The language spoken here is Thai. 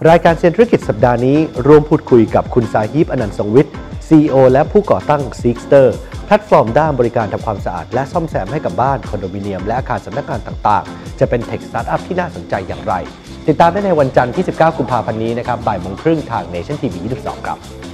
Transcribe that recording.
รายการเซ็นธุรกิจสัปดาห์นี้รวมพูดคุยกับคุณซาฮิบอนันต์ทรงวิทย์ CEO และผู้ก่อตั้ง Seekster แพลตฟอร์มด้านบริการทำความสะอาดและซ่อมแซมให้กับบ้านคอนโดมิเนียมและอาคารสำนักงานต่างๆจะเป็นเทคสตาร์ทอัพที่น่าสนใจอย่างไรติดตามได้ในวันจันทร์ที่ 19 กุมภาพันธ์นี้นะครับ บ่ายโมงครึ่งทาง Nation TV 22 ครับ